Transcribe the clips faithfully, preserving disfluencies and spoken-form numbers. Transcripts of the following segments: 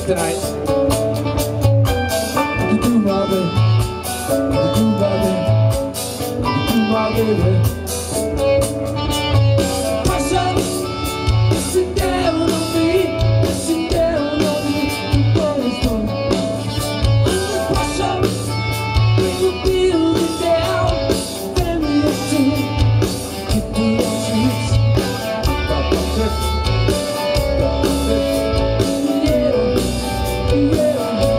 tonight. You do my baby, you do my baby, you do my baby. Pressure, listen down on me, listen down on me, the boys don't. Under pressure, we will build it down, very empty. You do your tricks, got the tip, got the tip. Yeah, yeah.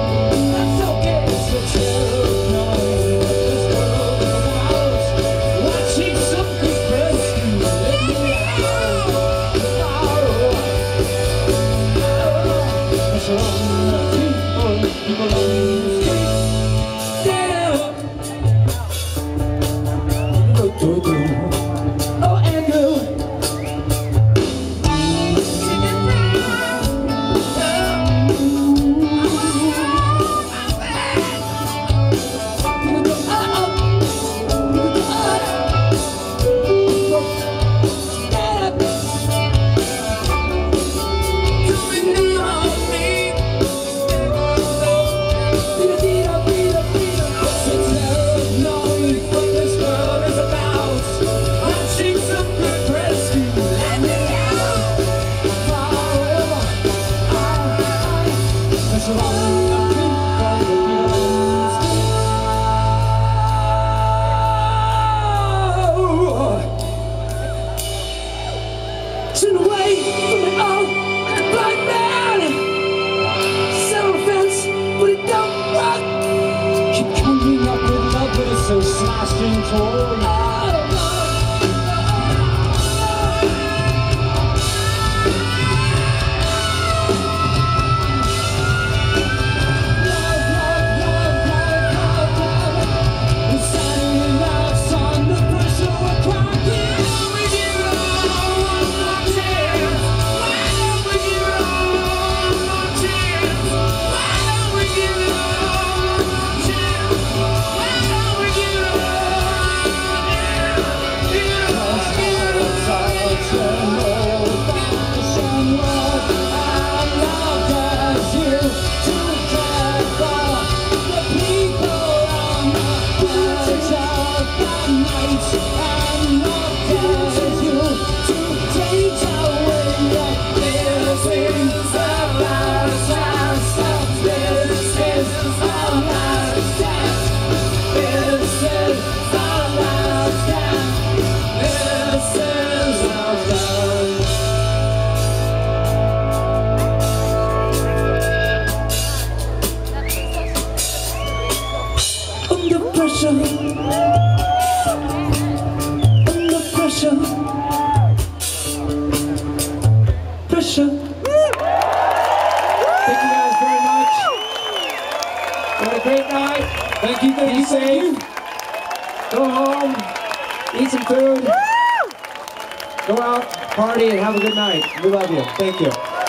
Turn away from it all like a blind man. Set on a fence, but it don't work. Keep coming up with love, but it's so slashed and torn. Under pressure, under pressure, pressure. Thank you guys very much. What a great night. Thank you, thank Be you, thank you. safe. Go home. Eat some food. Go out, party, and have a good night. We love you. Thank you.